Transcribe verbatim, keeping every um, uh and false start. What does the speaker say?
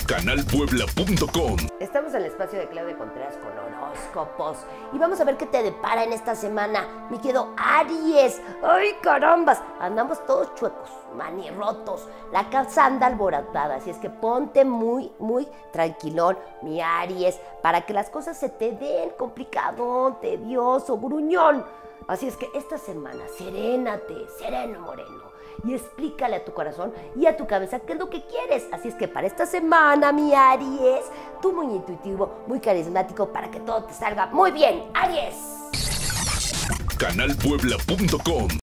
canal puebla punto com. Estamos en el espacio de Claudia Contreras con horóscopos y vamos a ver qué te depara en esta semana, mi querido Aries. ¡Ay, carambas! Andamos todos chuecos, manirrotos, la casa anda alborotada, así es que ponte muy, muy tranquilón, mi Aries, para que las cosas se te den complicado, tedioso, gruñón. Así es que esta semana, serénate, sereno moreno, y explícale a tu corazón y a tu cabeza qué es lo que quieres. Así es que para esta semana, mi Aries, tú muy intuitivo, muy carismático, para que todo te salga muy bien, Aries. canal puebla punto com